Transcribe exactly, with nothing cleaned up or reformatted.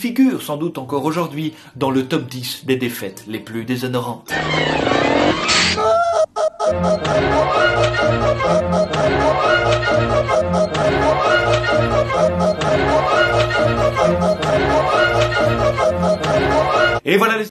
figure sans doute encore aujourd'hui dans le top dix des défaites les plus déshonorantes. Et voilà les